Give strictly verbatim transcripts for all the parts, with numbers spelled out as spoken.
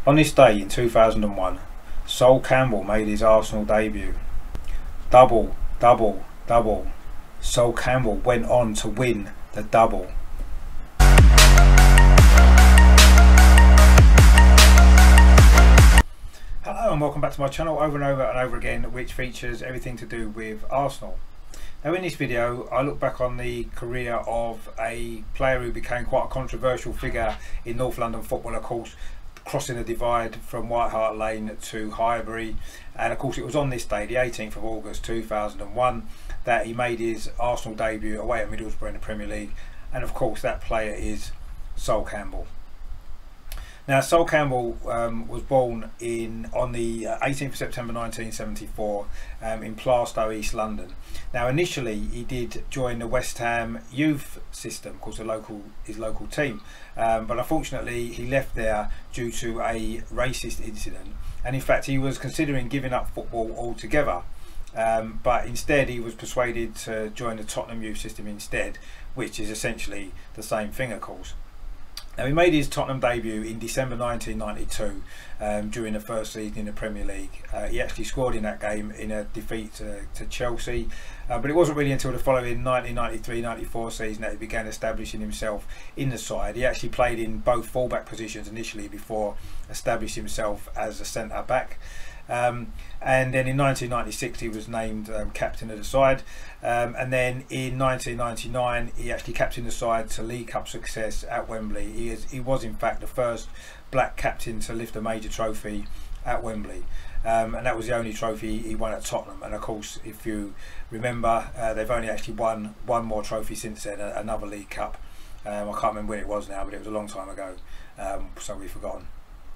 On this day in two thousand and one, Sol Campbell made his Arsenal debut. Double, double, double. Sol Campbell went on to win the double. Hello and welcome back to my channel over and over and over again, which features everything to do with Arsenal. Now in this video I look back on the career of a player who became quite a controversial figure in North London football, of course, crossing the divide from White Hart Lane to Highbury, and of course it was on this day, the eighteenth of August two thousand and one, that he made his Arsenal debut away at Middlesbrough in the Premier League, and of course that player is Sol Campbell. Now Sol Campbell um, was born in on the eighteenth of September nineteen seventy-four um, in Plaistow, East London. Now initially he did join the West Ham youth system, of course the local his local team, um, but unfortunately he left there due to a racist incident, and in fact he was considering giving up football altogether, um, but instead he was persuaded to join the Tottenham youth system instead, which is essentially the same thing, of course. Now he made his Tottenham debut in December nineteen ninety-two um, during the first season in the Premier League. Uh, he actually scored in that game in a defeat to, to Chelsea, uh, but it wasn't really until the following nineteen ninety-three ninety-four season that he began establishing himself in the side. He actually played in both fullback positions initially before establishing himself as a centre back. Um, and then in nineteen ninety-six he was named um, captain of the side, um, and then in nineteen ninety-nine he actually captained the side to League Cup success at Wembley. He, is, he was in fact the first black captain to lift a major trophy at Wembley, um, and that was the only trophy he won at Tottenham. And of course, if you remember, uh, they've only actually won one more trophy since then, another League Cup. um, I can't remember when it was now, but it was a long time ago, um, so we've forgotten.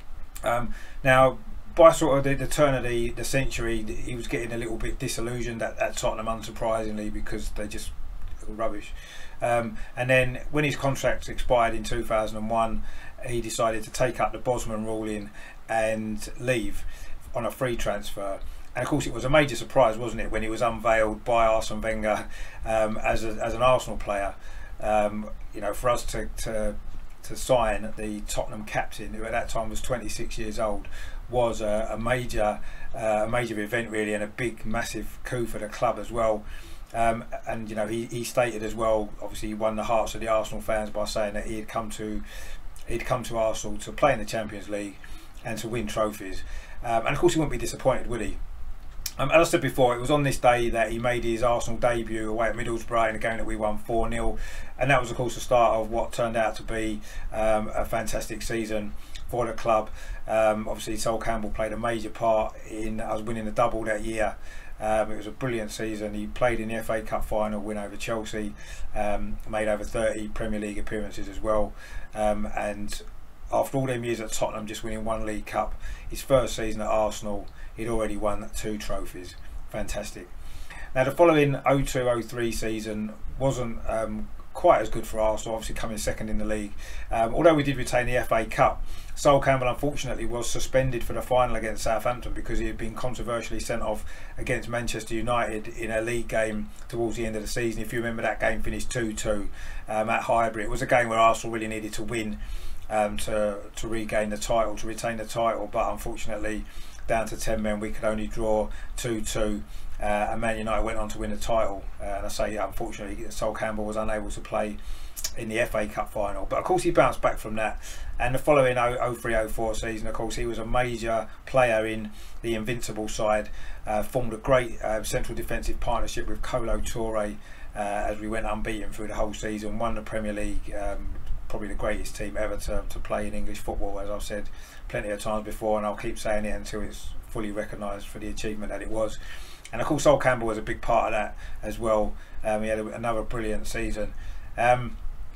Um, now by sort of the, the turn of the, the century, he was getting a little bit disillusioned at, at Tottenham, unsurprisingly, because they just were rubbish. Um, and then when his contract expired in two thousand and one, he decided to take up the Bosman ruling and leave on a free transfer. And of course it was a major surprise, wasn't it, when he was unveiled by Arsene Wenger um, as, a, as an Arsenal player. Um, you know, for us to, to, to sign the Tottenham captain, who at that time was twenty-six years old, was a, a major uh, a major event really, and a big massive coup for the club as well. Um, and you know, he, he stated as well, obviously he won the hearts of the Arsenal fans by saying that he had come to he'd come to Arsenal to play in the Champions League and to win trophies, um, and of course he wouldn't be disappointed, would he? Um, as I said before, it was on this day that he made his Arsenal debut away at Middlesbrough in a game that we won four nil, and that was of course the start of what turned out to be um, a fantastic season for the club. Um, obviously Sol Campbell played a major part in us winning the double that year. Um, it was a brilliant season. He played in the F A Cup final, win over Chelsea, um, made over thirty Premier League appearances as well, um, and after all them years at Tottenham, just winning one League Cup, his first season at Arsenal, he'd already won two trophies. Fantastic. Now the following oh two oh three season wasn't um, quite as good for Arsenal, obviously coming second in the league. Um, although we did retain the F A Cup, Sol Campbell unfortunately was suspended for the final against Southampton because he had been controversially sent off against Manchester United in a league game towards the end of the season. If you remember, that game finished two two um, at Highbury. It was a game where Arsenal really needed to win um, to, to regain the title, to retain the title, but unfortunately down to ten men we could only draw two two. Uh, and Man United went on to win the title, uh, and I say unfortunately Sol Campbell was unable to play in the F A Cup final, but of course he bounced back from that. And the following oh three oh four season, of course he was a major player in the Invincible side, uh, formed a great uh, central defensive partnership with Kolo Touré uh, as we went unbeaten through the whole season, won the Premier League, um, probably the greatest team ever to, to play in English football, as I've said plenty of times before, and I'll keep saying it until it's fully recognised for the achievement that it was. And of course Sol Campbell was a big part of that as well. Um, he had a, another brilliant season. Um,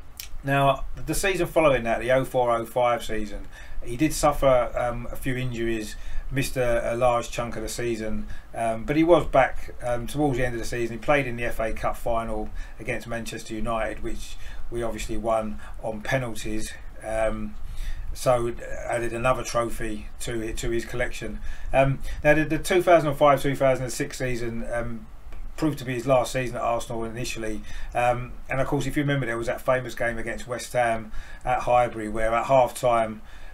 now the season following that, the oh four oh five season, he did suffer um, a few injuries, missed a, a large chunk of the season, um, but he was back um, towards the end of the season. He played in the F A Cup final against Manchester United, which we obviously won on penalties. Um, so added another trophy to to his collection. Um, now the, the two thousand five two thousand six season um, proved to be his last season at Arsenal initially, um, and of course if you remember, there was that famous game against West Ham at Highbury where at half time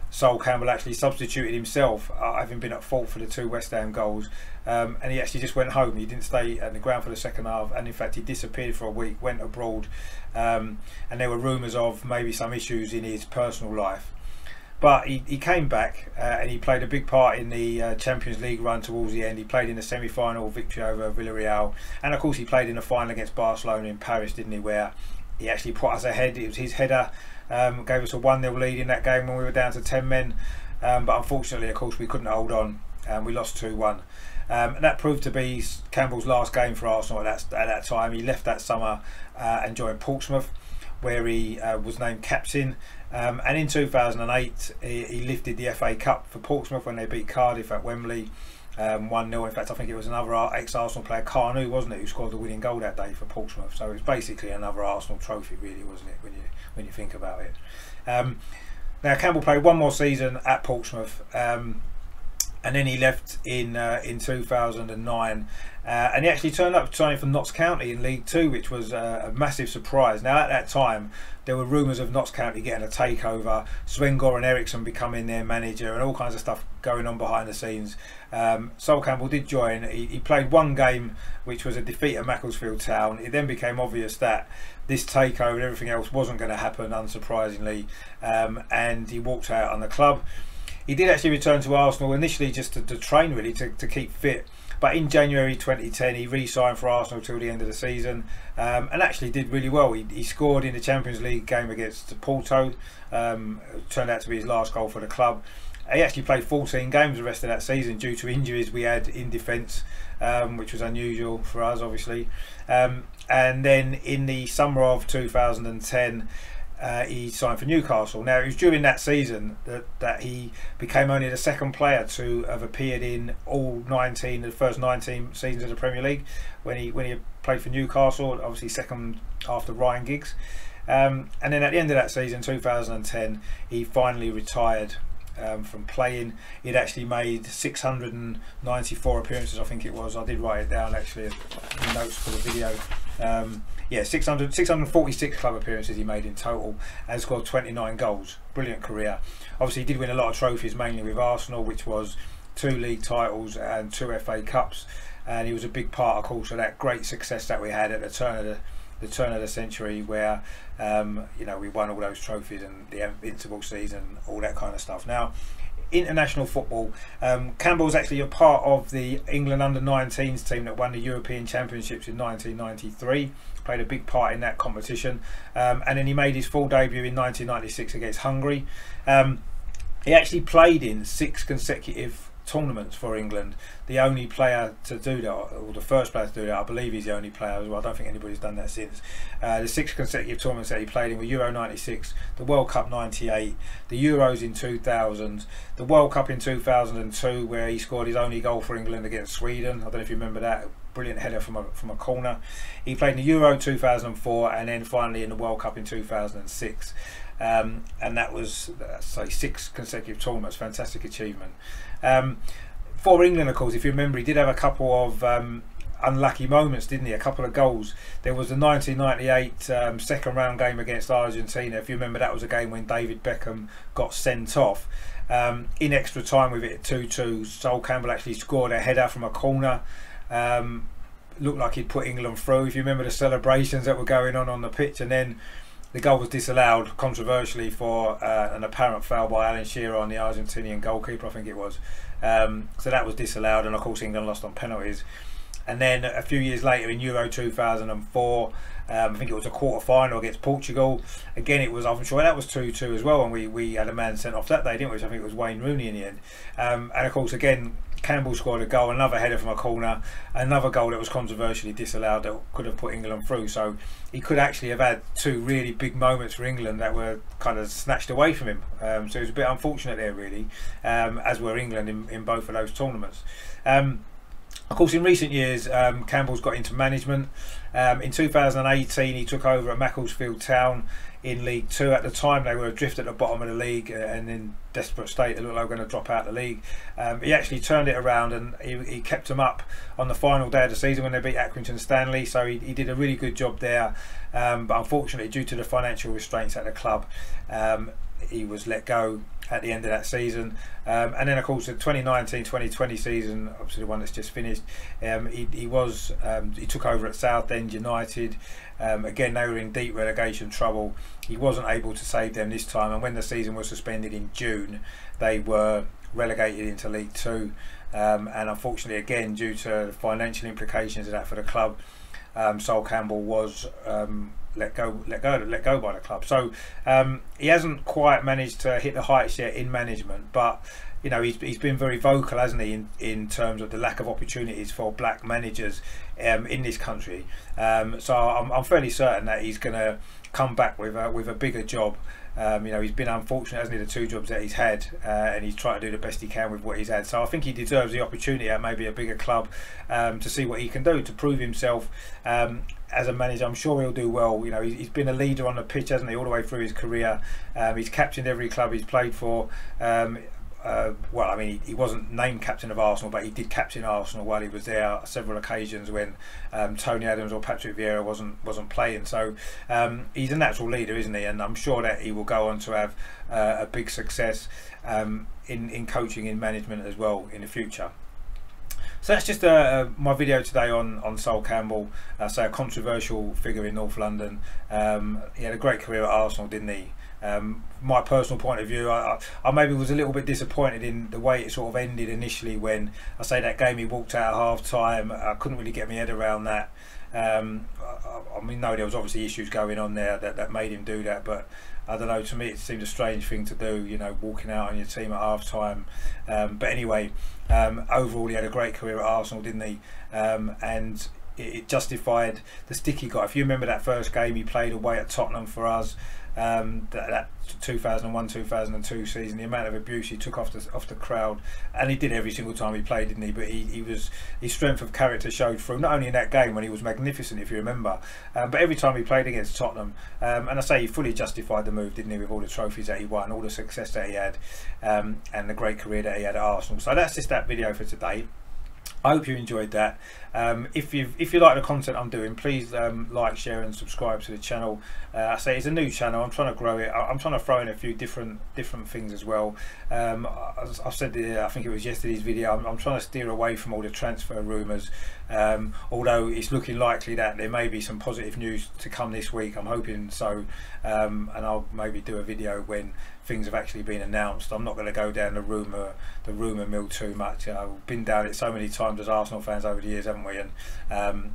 Sol Campbell actually substituted himself, uh, having been at fault for the two West Ham goals, um, and he actually just went home. He didn't stay at the ground for the second half, and in fact he disappeared for a week, went abroad, um, and there were rumours of maybe some issues in his personal life. But he, he came back uh, and he played a big part in the uh, Champions League run towards the end. He played in the semi-final victory over Villarreal, and of course he played in the final against Barcelona in Paris, didn't he, where he actually put us ahead. It was his header, um, gave us a one nil lead in that game when we were down to ten men, um, but unfortunately of course we couldn't hold on and we lost two one. Um, and that proved to be Campbell's last game for Arsenal at that, at that time. He left that summer uh, and joined Portsmouth, where he uh, was named captain. Um, and in two thousand eight he, he lifted the F A Cup for Portsmouth when they beat Cardiff at Wembley um, one nil. In fact I think it was another ex-Arsenal player, Carnu, wasn't it, who scored the winning goal that day for Portsmouth. So it was basically another Arsenal trophy really, wasn't it, when you when you think about it. Um, now Campbell played one more season at Portsmouth, um, and then he left in uh, in two thousand nine, uh, and he actually turned up signing for Notts County in League Two, which was uh, a massive surprise. Now at that time there were rumours of Notts County getting a takeover, Sven-Goran Eriksson becoming their manager, and all kinds of stuff going on behind the scenes. Um, Sol Campbell did join. He, he played one game, which was a defeat at Macclesfield Town. It then became obvious that this takeover and everything else wasn't going to happen, unsurprisingly, um, and he walked out on the club. He did actually return to Arsenal initially just to, to train, really, to, to keep fit. But in January twenty ten he re-signed for Arsenal till the end of the season, um, and actually did really well. He, he scored in the Champions League game against Porto, um, turned out to be his last goal for the club. He actually played fourteen games the rest of that season due to injuries we had in defence, um, which was unusual for us obviously. Um, and then in the summer of two thousand ten Uh, he signed for Newcastle. Now it was during that season that, that he became only the second player to have appeared in all nineteen, the first nineteen seasons of the Premier League, when he when he played for Newcastle, obviously second after Ryan Giggs. Um, and then at the end of that season, two thousand ten, he finally retired um, from playing. He'd actually made six hundred ninety-four appearances, I think it was. I did write it down actually in notes for the video. Um, yeah, six hundred, six hundred forty-six club appearances he made in total, and scored twenty-nine goals. Brilliant career. Obviously he did win a lot of trophies, mainly with Arsenal, which was two league titles and two F A Cups, and he was a big part of course of that great success that we had at the turn of the, the turn of the century, where um, you know, we won all those trophies and the Invincible season, all that kind of stuff. Now international football, um, Campbell's actually a part of the England under nineteens team that won the European Championships in nineteen ninety-three, played a big part in that competition, um, and then he made his full debut in nineteen ninety-six against Hungary. Um, he actually played in six consecutive tournaments for England, the only player to do that, or the first player to do that. I believe he's the only player as well. I don't think anybody's done that since. Uh, the six consecutive tournaments that he played in were Euro ninety-six, the World Cup ninety-eight, the Euros in two thousand, the World Cup in two thousand two, where he scored his only goal for England against Sweden. I don't know if you remember that. Brilliant header from a, from a corner. He played in the Euro two thousand four, and then finally in the World Cup in two thousand six. Um, and that was, uh, say, six consecutive tournaments. Fantastic achievement. Um, for England, of course, if you remember, he did have a couple of um, unlucky moments, didn't he? A couple of goals. There was the nineteen ninety-eight um, second round game against Argentina. If you remember, that was a game when David Beckham got sent off. Um, in extra time with it at two two, Sol Campbell actually scored a header from a corner. Um, looked like he'd put England through. If you remember the celebrations that were going on on the pitch, and then the goal was disallowed controversially for uh, an apparent foul by Alan Shearer on the Argentinian goalkeeper, I think it was. Um, so that was disallowed, and of course England lost on penalties. And then a few years later in Euro two thousand four, um, I think it was a quarter final against Portugal. Again, it was, I'm sure that was two two as well, and we, we had a man sent off that day, didn't we? Which I think it was Wayne Rooney in the end. Um, and of course, again, Campbell scored a goal, another header from a corner, another goal that was controversially disallowed that could have put England through. So he could actually have had two really big moments for England that were kind of snatched away from him. Um, so it was a bit unfortunate there, really, um, as were England in, in both of those tournaments. Um, Of course, in recent years, um, Campbell's got into management. Um, in two thousand eighteen, he took over at Macclesfield Town in League Two. At the time, they were adrift at the bottom of the league, uh, and in desperate state, they looked like they were going to drop out of the league. Um, he actually turned it around, and he, he kept them up on the final day of the season when they beat Accrington Stanley. So he, he did a really good job there. Um, but unfortunately, due to the financial restraints at the club, um, he was let go at the end of that season. Um, and then of course the twenty nineteen twenty twenty season, obviously the one that's just finished, um, he, he was um, he took over at Southend United. Um, again, they were in deep relegation trouble. He wasn't able to save them this time, and when the season was suspended in June, they were relegated into League Two. Um, and unfortunately, again, due to financial implications of that for the club, um, Sol Campbell was um, let go, let go, let go by the club. So um, he hasn't quite managed to hit the heights yet in management, but you know, he's, he's been very vocal, hasn't he, in, in terms of the lack of opportunities for black managers um, in this country. Um, so I'm, I'm fairly certain that he's going to come back with a, with a bigger job. Um, you know, he's been unfortunate, hasn't he, the two jobs that he's had, uh, and he's trying to do the best he can with what he's had. So I think he deserves the opportunity at maybe a bigger club um, to see what he can do, to prove himself um, as a manager. I'm sure he'll do well. You know, he's, he's been a leader on the pitch, hasn't he, all the way through his career. Um, he's captained every club he's played for. Um, Uh, well, I mean, he, he wasn't named captain of Arsenal, but he did captain Arsenal while he was there several occasions when um, Tony Adams or Patrick Vieira wasn't wasn't playing. So um, he's a natural leader, isn't he? And I'm sure that he will go on to have uh, a big success um, in in coaching, in management as well in the future. So that's just uh, my video today on on Sol Campbell, uh, so a controversial figure in North London. Um, he had a great career at Arsenal, didn't he? Um, my personal point of view, I, I, I maybe was a little bit disappointed in the way it sort of ended initially. When I say that game, he walked out at half time. I couldn't really get my head around that. Um, I, I mean, no, there was obviously issues going on there that, that made him do that, but I don't know, to me it seemed a strange thing to do, you know, walking out on your team at half time. Um, but anyway, um, overall he had a great career at Arsenal, didn't he? Um, and it, it justified the stick he got. If you remember that first game he played away at Tottenham for us, Um, that, that two thousand one two thousand two season, the amount of abuse he took off the off the crowd, and he did every single time he played, didn't he? But he, he was his strength of character showed through, not only in that game when he was magnificent, if you remember, um, but every time he played against Tottenham. Um, and I say he fully justified the move, didn't he, with all the trophies that he won, all the success that he had, um, and the great career that he had at Arsenal. So that's just that video for today. I hope you enjoyed that. Um, if you if you like the content I'm doing, please um, like, share and subscribe to the channel. Uh, I say it's a new channel, I'm trying to grow it. I'm trying to throw in a few different different things as well. Um, as I've said, uh, I think it was yesterday's video, I'm, I'm trying to steer away from all the transfer rumours, um, although it's looking likely that there may be some positive news to come this week. I'm hoping so, um, and I'll maybe do a video when things have actually been announced. I'm not going to go down the rumour the rumour mill too much. You know, I've been down it so many times as Arsenal fans over the years, haven't we? And um,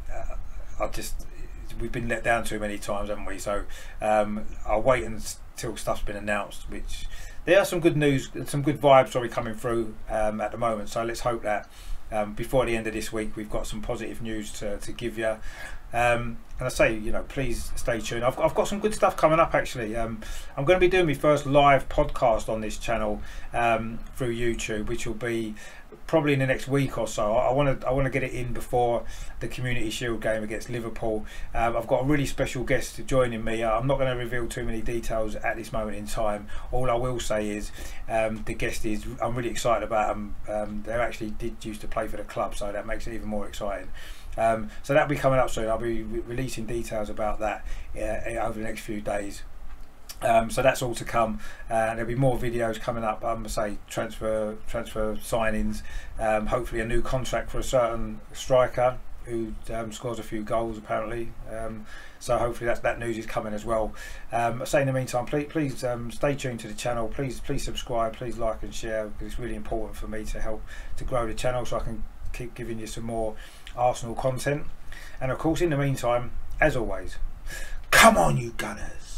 I just we've been let down too many times, haven't we? So um, I'll wait until stuff's been announced. Which there are some good news, some good vibes sorry coming through um, at the moment. So let's hope that um, before the end of this week we've got some positive news to, to give you. Um, and I say, you know, please stay tuned. I've, I've got some good stuff coming up actually. Um, I'm going to be doing my first live podcast on this channel um, through YouTube, which will be probably in the next week or so. I want to I want to get it in before the Community Shield game against Liverpool. Um, I've got a really special guest joining me. I'm not going to reveal too many details at this moment in time. All I will say is um, the guest is, I'm really excited about them. Um, they actually did used to play for the club, so that makes it even more exciting. Um, so that'll be coming up soon. I'll be re releasing details about that uh, over the next few days. Um, so that's all to come, uh, and there'll be more videos coming up. I'm um, gonna say transfer transfer signings, um, hopefully a new contract for a certain striker who um, scores a few goals apparently. Um, so hopefully that that news is coming as well. Um, I say in the meantime, please please um, stay tuned to the channel. Please please subscribe. Please like and share, because it's really important for me to help to grow the channel, so I can keep giving you some more Arsenal content. And of course, in the meantime, as always, come on you Gunners.